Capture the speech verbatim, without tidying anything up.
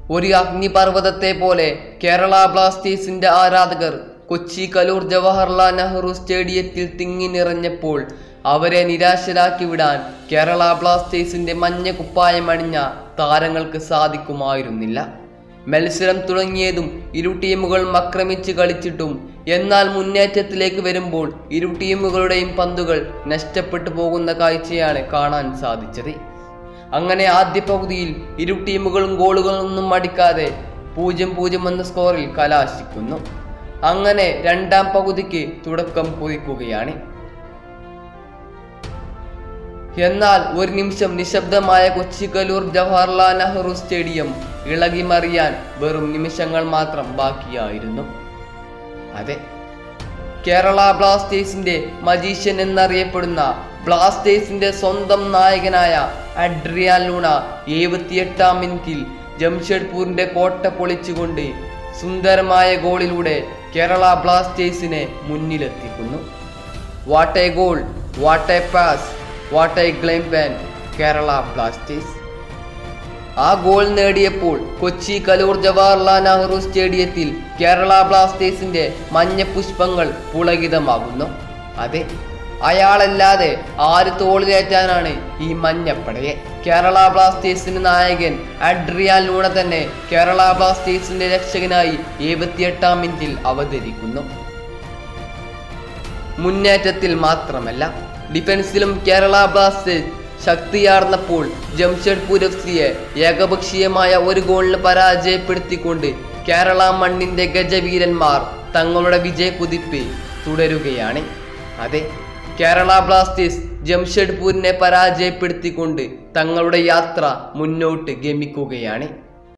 ഒരു അഗ്നിപർവ്വതത്തെ പോലെ കേരള ബ്ലാസ്റ്റേഴ്സിന്റെ ആരാധകർ കൊച്ചി കലൂർ ജവഹർലാൽ നെഹ്റു സ്റ്റേഡിയത്തിൽ തിങ്ങി നിറഞ്ഞപ്പോൾ അവരെ നിരാശരാക്കി വിടാൻ കേരള ബ്ലാസ്റ്റേഴ്സിന്റെ മഞ്ഞ കുപ്പായമണിഞ്ഞ താരങ്ങൾക്ക് സാധിക്കുമായിരുന്നില്ല. മത്സരം തുടങ്ങിയതും ഇരു ടീമുകളും ആക്രമിച്ച് കളിച്ചിട്ടും എന്നാൽ മുന്നേറ്റത്തിലേക്ക് വരുമ്പോൾ ഇരു ടീമുകളുടെയും പന്തുകൾ നഷ്ടപ്പെട്ടു പോകുന്ന കാഴ്ചയാണ് കാണാൻ സാധിച്ചത്. അങ്ങനെ ആദ്യ പകുതിയിൽ ഇരു ടീമുകളും ഗോളുകളൊന്നും അടിക്കാതെ പൂജ്യം പൂജ്യം എന്ന സ്കോറിൽ കലാശിക്കുന്നു. അങ്ങനെ രണ്ടാം പകുതിക്ക് തുടക്കം കുറിക്കുകയാണ്. എന്നാൽ ഒരു നിമിഷം നിശബ്ദമായ കൊച്ചി കലൂർ ജവഹർലാൽ നെഹ്റു സ്റ്റേഡിയം ഇളകി മറിയാൻ വെറും നിമിഷങ്ങൾ മാത്രം ബാക്കിയായിരുന്നു. അതെ, കേരള ബ്ലാസ്റ്റേഴ്സിന്റെ മജീഷ്യൻ എന്നറിയപ്പെടുന്ന ബ്ലാസ്റ്റേഴ്സിന്റെ സ്വന്തം നായകനായ അഡ്രിയാൻ ലൂണ എഴുപത്തിയെട്ടാം മിനിറ്റിൽ ജംഷഡ്പൂരിന്റെ കോട്ട പൊളിച്ചുകൊണ്ട് സുന്ദരമായ ഗോളിലൂടെ കേരള ബ്ലാസ്റ്റേഴ്സിനെ മുന്നിലെത്തിക്കുന്നു. What a goal, what a pass, what a ഗ്ലൈംപാൻ കേരള ബ്ലാസ്റ്റേഴ്സ്. ആ ഗോൾ നേടിയപ്പോൾ കൊച്ചി കലൂർ ജവഹർലാൽ നെഹ്റു സ്റ്റേഡിയത്തിൽ കേരള ബ്ലാസ്റ്റേഴ്സിന്റെ മഞ്ഞ പുഷ്പങ്ങൾ പുളകിതമാകുന്നു. അതെ, അയാളല്ലാതെ ആര് തോളിലേറ്റാനാണ് ഈ മഞ്ഞപ്പടയെ? കേരള ബ്ലാസ്റ്റേഴ്സിന്റെ നായകൻ അഡ്രിയാൻ ലൂണ തന്നെ കേരള ബ്ലാസ്റ്റേഴ്സിന്റെ രക്ഷകനായി എഴുപത്തിയെട്ടാം മിനിറ്റിൽ അവതരിക്കുന്നു. മുന്നേറ്റത്തിൽ മാത്രമല്ല, ഡിഫൻസിലും കേരള ബ്ലാസ്റ്റേഴ്സ് ശക്തിയാർന്നപ്പോൾ ജംഷഡ്പൂർ എഫ് സിയെ ഏകപക്ഷീയമായ ഒരു ഗോളിന് പരാജയപ്പെടുത്തിക്കൊണ്ട് കേരള മണ്ണിന്റെ ഗജവീരന്മാർ തങ്ങളുടെ വിജയക്കുതിപ്പ് തുടരുകയാണ്. അതെ, കേരള ബ്ലാസ്റ്റേഴ്സ് ജംഷഡ്പൂരിനെ പരാജയപ്പെടുത്തിക്കൊണ്ട് തങ്ങളുടെ യാത്ര മുന്നോട്ട് ഗമിക്കുകയാണ്.